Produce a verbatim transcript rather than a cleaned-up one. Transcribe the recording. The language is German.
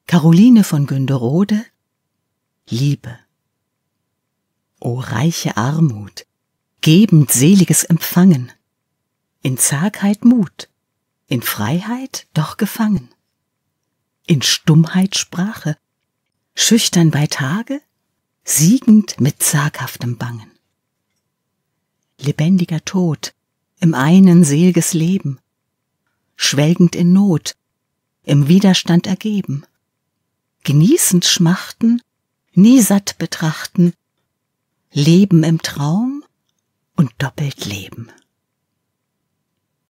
Caroline von Günderode, Liebe. O reiche Armut, gebend seliges Empfangen, in Zagheit Mut, in Freiheit doch gefangen, in Stummheit Sprache, schüchtern bei Tage, siegend mit zaghaftem Bangen. Lebendiger Tod, im einen sel'ges Leben, schwelgend in Not, im Widerstand ergeben, genießend schmachten, nie satt betrachten, Leben im Traum und doppelt leben.